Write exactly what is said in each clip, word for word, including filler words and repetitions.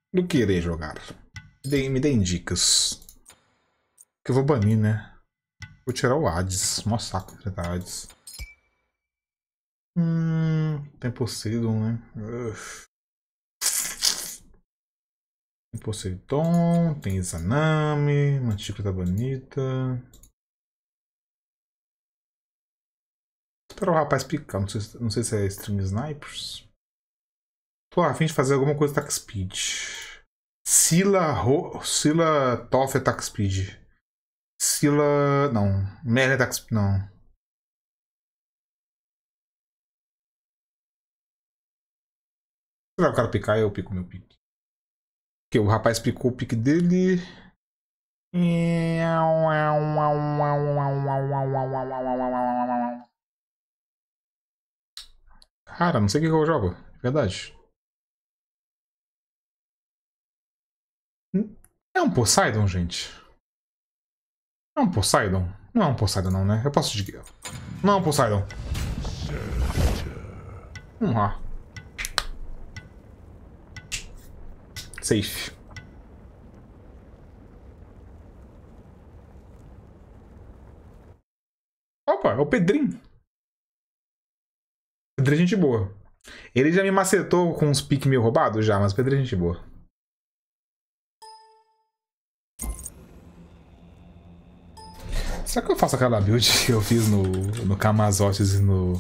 do que irei jogar? Me, me deem dicas. Que eu vou banir, né? Vou tirar o Hades. Mó saco de tirar o Hades. Hum. Tem Poseidon, né? Uf. Tem Poseidon. Tem Izanami. Mantícora tá bonita. Esperar o rapaz picar. Não sei, não sei se é Stream Snipers. Tô a fim de fazer alguma coisa attack speed. Sila. Ro... Sila Toff attack speed. Sila. Não. Melee attack speed. Não. Se o cara picar, eu pico meu pique. Porque o rapaz picou o pique dele. Cara, não sei o que eu jogo. Verdade. É um Poseidon, gente. É um Poseidon? Não é um Poseidon, não, né? Eu posso dizer. Não é um Poseidon. Vamos lá. Safe. Opa, é o Pedrinho. Pedrinho é gente boa. Ele já me macetou com uns piques meio roubados já, mas o Pedrinho é gente boa. Será que eu faço aquela build que eu fiz no, no Camazotes e no...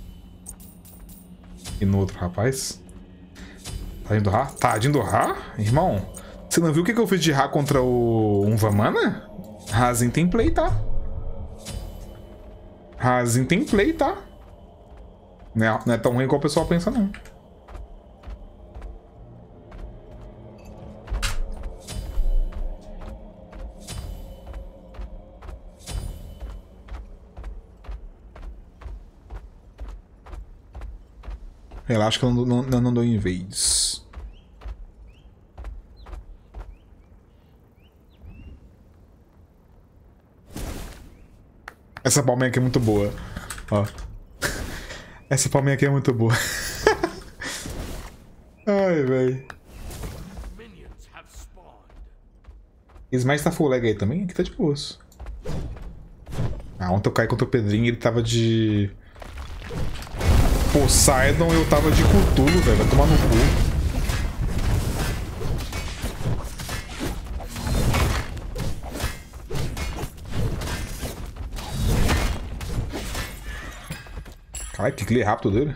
E no outro rapaz? Tá indo Ra? Tá indo Ra? Irmão, você não viu o que eu fiz de Ra contra o Umvamana? Razin tem play, tá? Razin tem play, tá? Não é, não é tão ruim como o pessoal pensa, não. Relaxa que eu não, não, não dou invades. Essa palminha aqui é muito boa. Ó. Essa palminha aqui é muito boa. Ai, velho. Smash tá full lag aí também? Aqui tá de boas. Ah, ontem eu caí contra o Pedrinho e ele tava de... Poseidon e eu tava de Cthulhu, velho. Vai tomar no cu. Caralho, que clear rápido dele.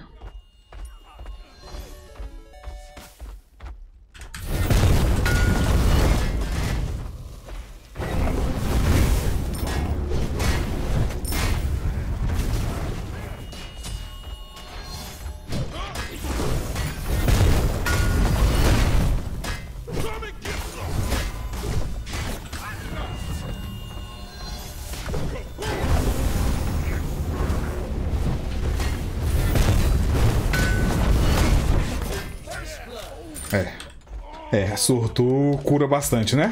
É. É, surto cura bastante, né?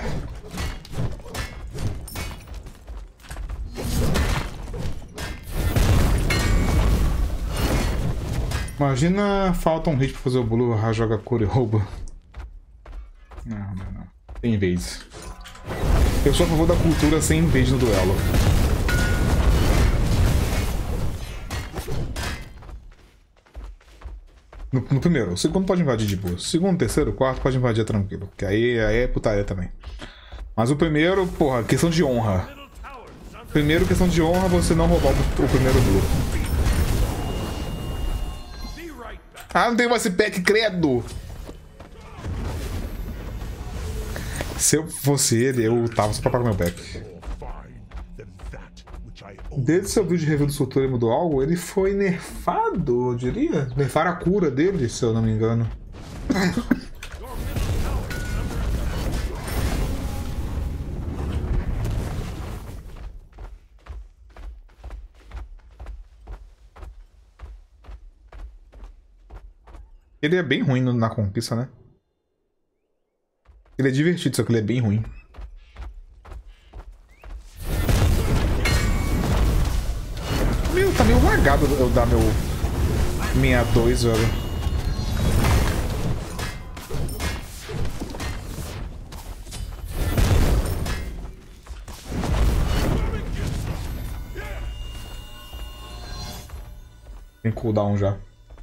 Imagina falta um hit pra fazer o Blue, a joga cura e rouba. Não, não, não. Tem vez. Eu sou a favor da cultura sem vez no duelo. No, no primeiro. O segundo pode invadir de boa. Segundo, terceiro, quarto pode invadir tranquilo. Que aí, aí é putaria também. Mas o primeiro, porra, questão de honra. Primeiro, questão de honra, você não roubar o, o primeiro Blue. Ah, não tem mais esse pack, credo! Se eu fosse ele, eu tava só pra pagar meu pack. Desde seu vídeo de review do Surtur ele mudou algo, ele foi nerfado, eu diria. Nerfaram a cura dele, se eu não me engano. Ele é bem ruim na conquista, né? Ele é divertido, só que ele é bem ruim. Meu, tá meio lagado eu dar meu sessenta e dois, velho. Tem cooldown já.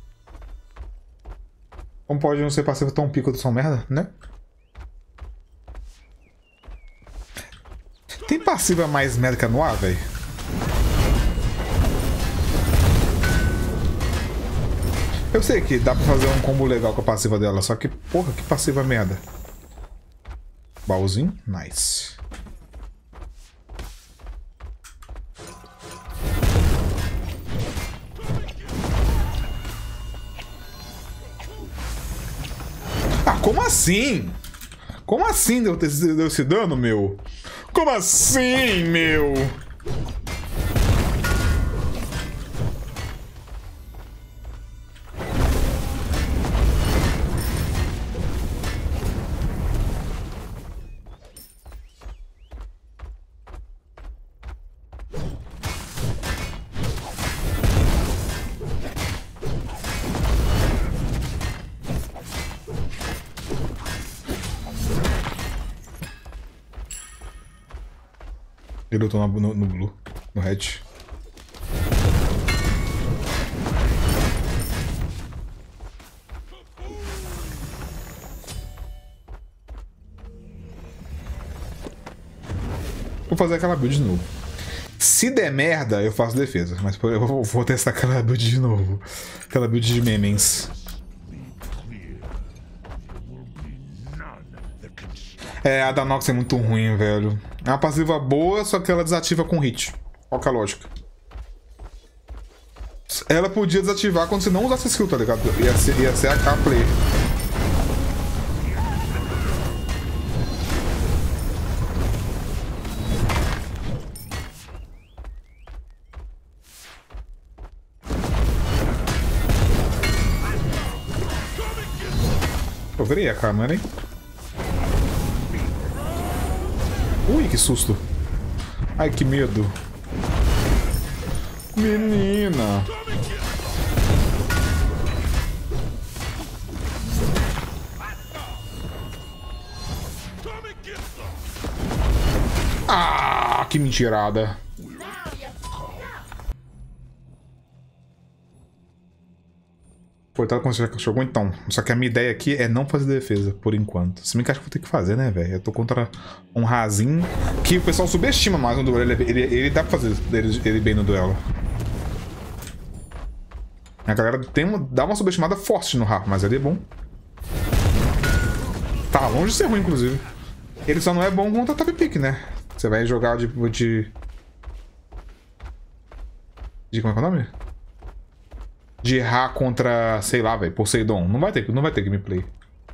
Como pode não ser passivo tão pico de são merda, né? Tem passiva mais merda que a Noir, velho? Eu sei que dá pra fazer um combo legal com a passiva dela, só que, porra, que passiva merda. Baúzinho, nice. Ah, como assim? Como assim deu, deu esse dano, meu? Como assim, meu? Ele lutou no, no, no blue, no red. Vou fazer aquela build de novo. Se der merda, eu faço defesa. Mas eu vou, vou testar aquela build de novo. Aquela build de memens. É, a da Nox é muito ruim, velho. É uma passiva boa, só que ela desativa com hit. Qual que é a lógica? Ela podia desativar quando você não usasse skill, tá ligado? Ia ser, ia ser a K-play. Eu virei a câmera, hein? Ui, que susto. Ai, que medo. Menina. Ah, que mentirada. Coitado quando você jogou então. Só que a minha ideia aqui é não fazer defesa, por enquanto. Se bem que acho que vou ter que fazer, né, velho? Eu tô contra um Razinho que o pessoal subestima mais no duelo. Ele, ele, ele dá pra fazer ele, ele bem no duelo. A galera tem uma, dá uma subestimada forte no Ra, mas ele é bom. Tá longe de ser ruim, inclusive. Ele só não é bom contra top pick, né? Você vai jogar de... de... de como é que é o nome? De Ra contra, sei lá, velho, Poseidon. Não vai ter, não vai ter gameplay.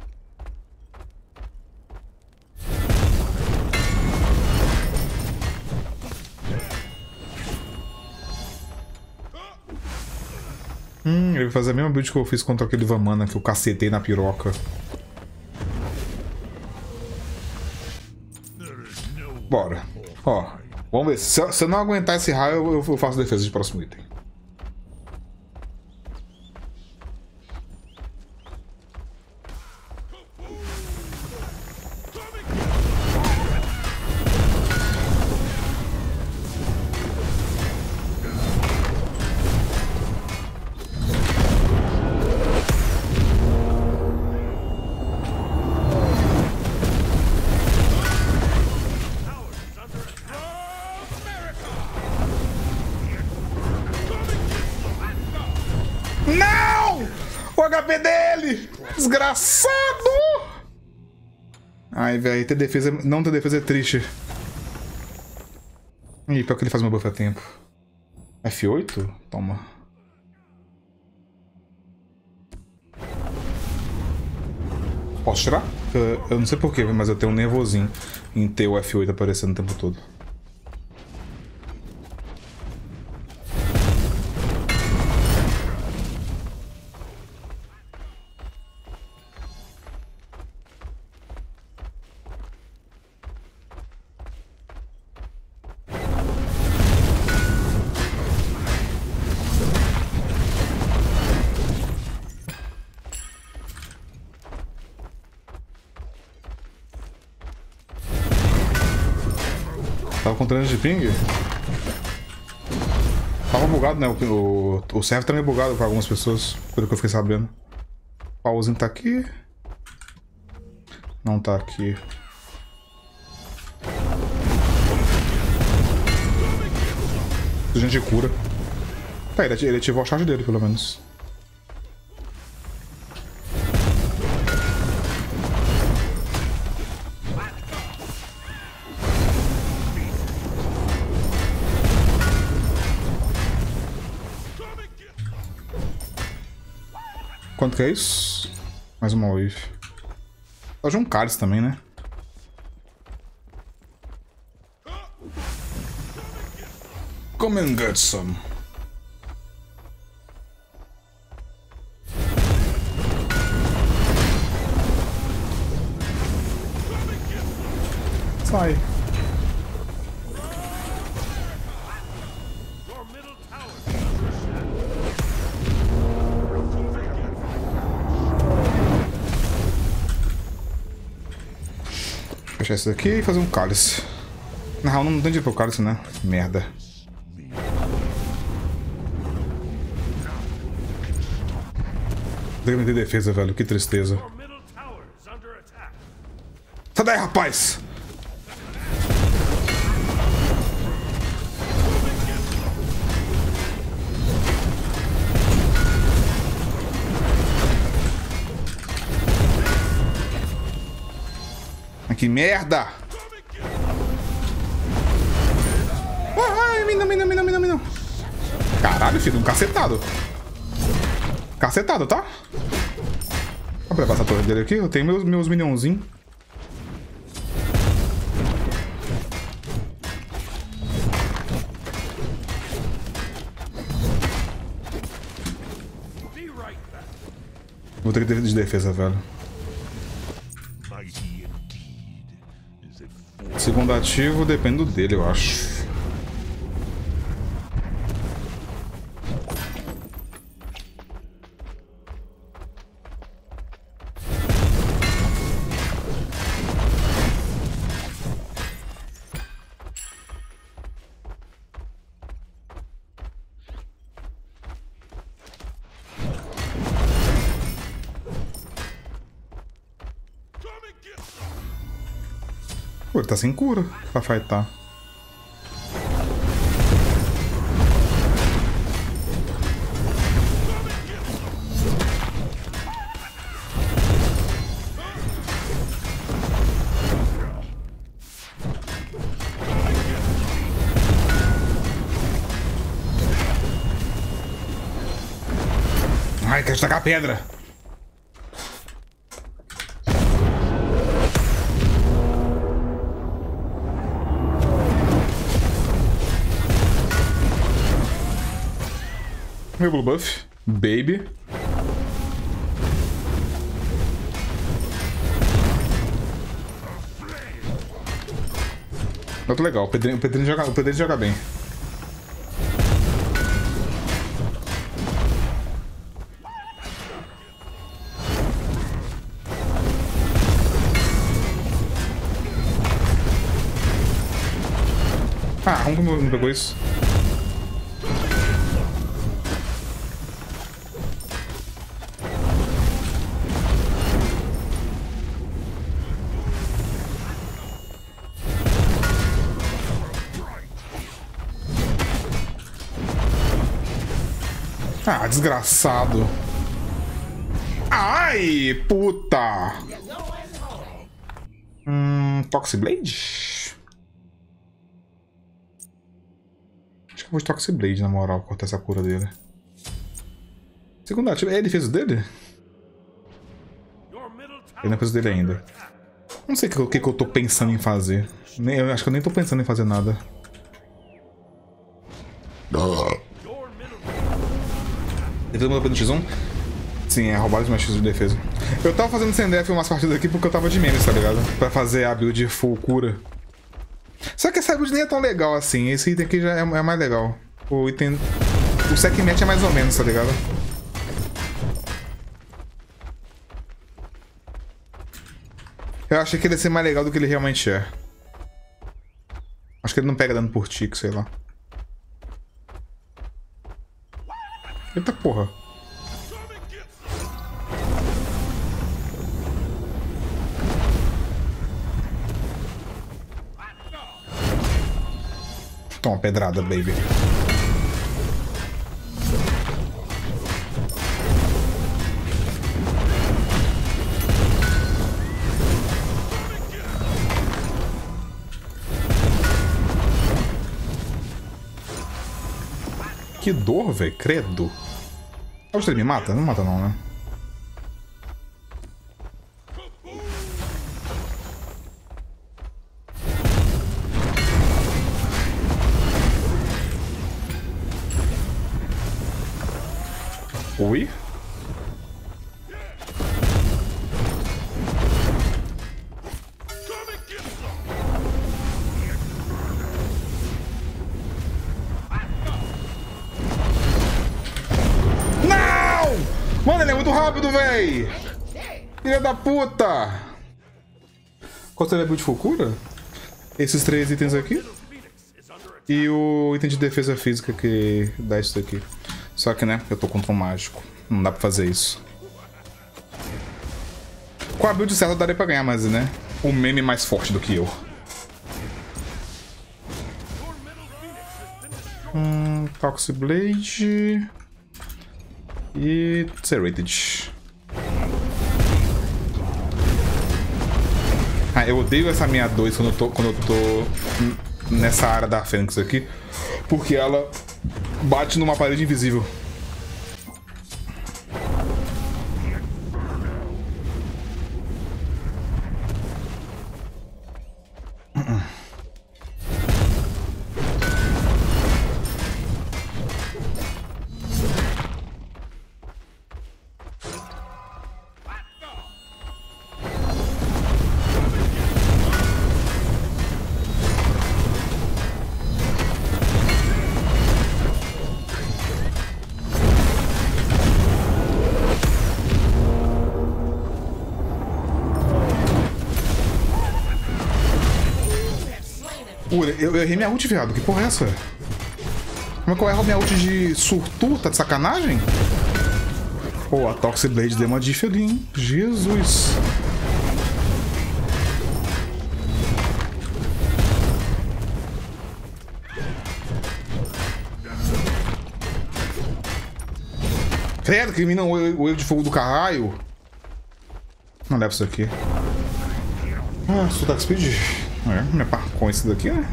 Hum, ele vai fazer a mesma build que eu fiz contra aquele Vamana que eu cacetei na piroca. Bora. Ó, vamos ver. Se eu, se eu não aguentar esse raio, eu, eu faço defesa de próximo item. Não! O H P dele! Desgraçado! Ai, velho, ter defesa, não ter defesa é triste. Ih, pior que ele faz meu buff a tempo. F oito? Toma. Posso tirar? Eu, eu não sei porquê, mas eu tenho um nervosinho em ter o F oito aparecendo o tempo todo. Tava com treino de ping? Tava bugado, né? O, o, o server tá meio bugado pra algumas pessoas, pelo que eu fiquei sabendo. O pauzinho tá aqui. Não tá aqui. A gente cura. Tá, ele, ele ativou a charge dele, pelo menos. Quanto que é isso? Mais uma wave. Só de um cálice também, né? Come and get some. Sai. Fechar isso daqui e fazer um cálice. Na real, não tem dinheiro pro cálice, né? Merda. Tem que meter defesa, velho. Que tristeza. Sai daí, rapaz! Que merda! Ai, mina, mina, mina, mina, mina. Caralho, filho, um cacetado. Cacetado, tá? Vou levar essa torre dele aqui. Eu tenho meus, meus minionzinhos. Vou ter que ter de defesa, velho. Segundo ativo, depende dele, eu acho. Pô, ele tá sem cura pra fightar. Ai, quer tacar a pedra. Meu blue buff, baby. Muito legal, o Pedrinho, o Pedrinho, joga, o Pedrinho joga bem. Ah, como não pegou isso? Ah, desgraçado. Ai, puta. Hum, Toxiblade? Acho que eu vou de Toxiblade, na moral, cortar essa cura dele. Segundo ativo, é a defesa dele? Ele não é defesa dele ainda. Não sei o que, que eu tô pensando em fazer. Eu acho que eu nem tô pensando em fazer nada. Defesa mudou pelo X um? Sim, é roubado de mais X de defesa. Eu tava fazendo sem def umas partidas aqui porque eu tava de memes, tá ligado? Pra fazer a build full cura. Só que essa build nem é tão legal assim. Esse item aqui já é, é mais legal. O item... O sec match é mais ou menos, tá ligado? Eu achei que ele ia ser mais legal do que ele realmente é. Acho que ele não pega dano por tick, sei lá. Eita porra. Toma, pedrada, baby. Que dor, velho. Credo. Acho que ele me mata? Não mata não, né? Oi? Mano, ele é muito rápido, véi! Filha da puta! Qual seria a build cura? Esses três itens aqui. E o item de defesa física que dá isso daqui. Só que, né, eu tô contra um mágico. Não dá pra fazer isso. Com a build certa daria pra ganhar, mas, né, o meme mais forte do que eu. Hum, Toxic Blade... E... Serrated. Ah, eu odeio essa minha dois quando eu tô, quando eu tô nessa área da Fênix aqui. Porque ela bate numa parede invisível. Eu, eu errei minha ult, viado. Que porra é essa? Como é que eu erro minha ult de surtu? Tá de sacanagem? Pô, a Toxic Blade deu uma diff ali, hein? Jesus. Credo, que mina o olho de fogo do caralho. Não leva isso aqui. Ah, sou Dark Speed. É, minha par com esse daqui, né?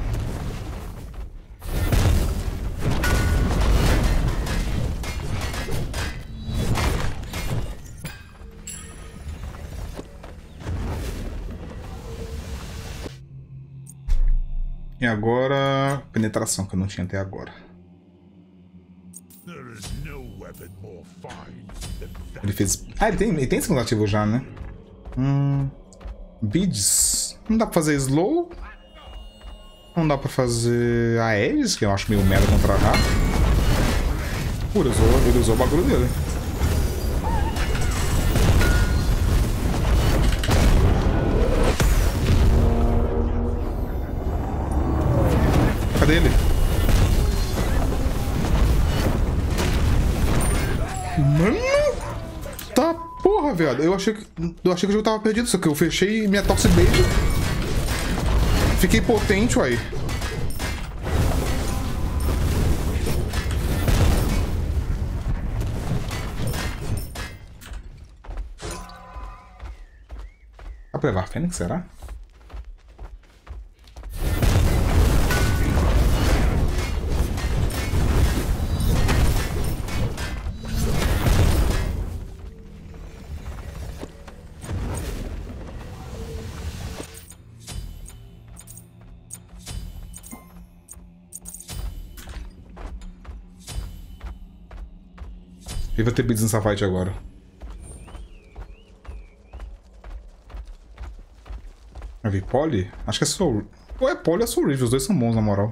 E agora... penetração, que eu não tinha até agora. Ele fez... Ah, ele tem, ele tem segundo ativo já, né? Hum... Beads... Não dá pra fazer slow. Não dá pra fazer Aedes, que eu acho meio merda contra a Ra. Pô, ele usou, ele usou o bagulho dele. Cadê ele? Mano! Tá porra, viado. Eu achei que, eu achei que o jogo tava perdido, só que eu fechei minha Toxic Blade. Fiquei potente, uai. Dá pra levar a Fênix, será? Ele vai ter beats nessa fight agora. Vai vir Poly? Acho que é Soul... Ou é Poly ou é Soul Reeve, os dois são bons na moral.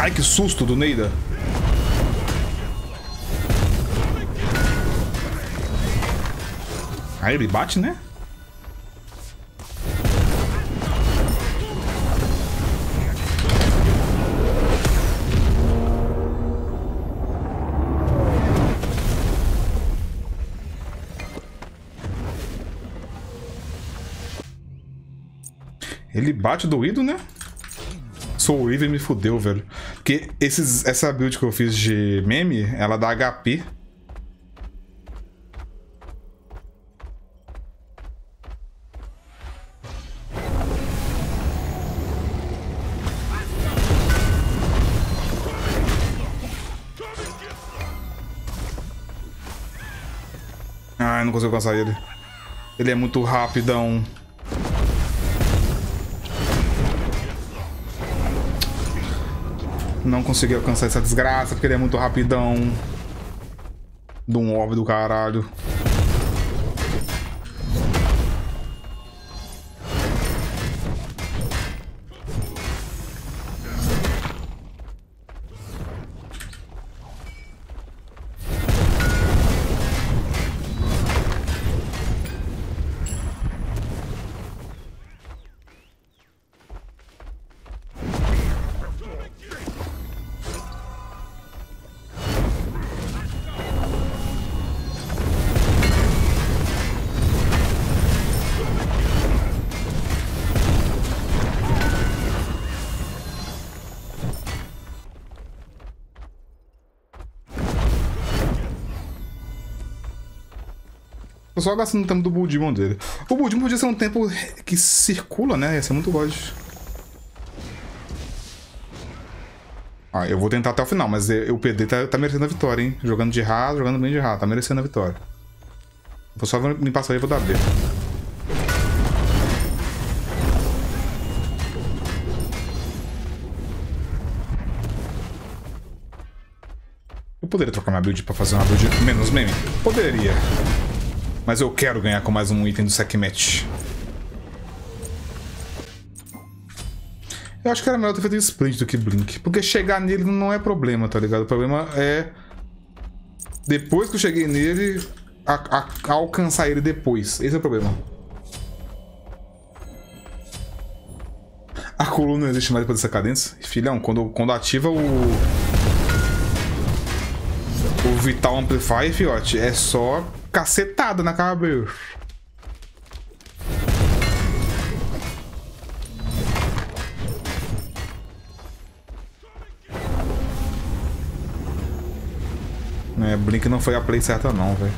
Ai, que susto do Neida. Aí ele bate, né? Ele bate doído, né? Sou horrível e me fudeu, velho. Porque esses, essa build que eu fiz de meme, ela dá H P. Ai, não consigo alcançar ele. Ele é muito rapidão. Não consegui alcançar essa desgraça porque ele é muito rapidão. De um orbe do caralho. Tô só gastando o tempo do Bull Demon dele. O Bull Demon podia ser um tempo que circula, né? Ia ser muito god. Ah, eu vou tentar até o final, mas o P D tá, tá merecendo a vitória, hein? Jogando de Ra, jogando bem de Ra, tá merecendo a vitória. Vou só me passar aí e vou dar B. Eu poderia trocar minha build pra fazer uma build menos meme? Poderia. Mas eu quero ganhar com mais um item do Sekhmet. Eu acho que era melhor ter feito Splint do que Blink. Porque chegar nele não é problema, tá ligado? O problema é... depois que eu cheguei nele, a, a, a alcançar ele depois. Esse é o problema. A coluna não existe mais depois dessa cadência. Filhão, quando, quando ativa o... o Vital Amplify, fiote, é só... cacetada na cabeça. É, Blink não foi a play certa não, velho.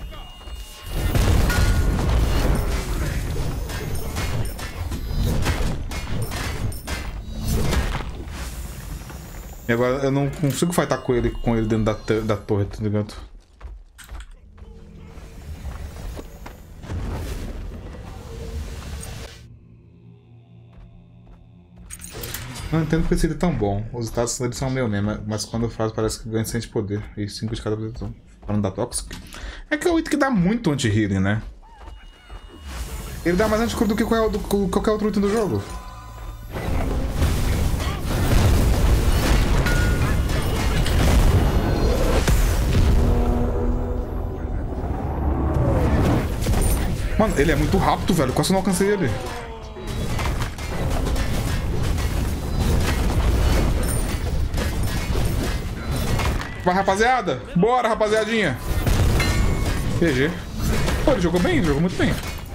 E agora eu não consigo fightar com ele, com ele dentro da, da torre, tá ligado? Não entendo porque seria tão bom. Os status deles são meio mesmo, mas quando eu faço parece que ganha sente poder. E cinco de cada proteção. Falando da Toxic. É que é o item que dá muito anti-healing, né? Ele dá mais anti-cura do que qualquer outro item do jogo. Mano, ele é muito rápido, velho. Quase não alcancei ele. Vai, rapaziada. Bora, rapaziadinha. G G. Pô, ele jogou bem, ele jogou muito bem.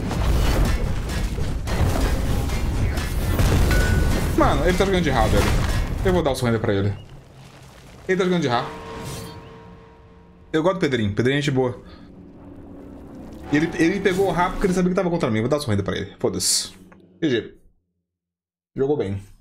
Mano, ele tá jogando de Ra, velho. Eu vou dar o surrender pra ele. Ele tá jogando de Ra. Eu gosto do Pedrinho. Pedrinho é gente boa. Ele, ele pegou o Ra porque ele sabia que tava contra mim. Eu vou dar o surrender pra ele. Foda-se. G G. Jogou bem.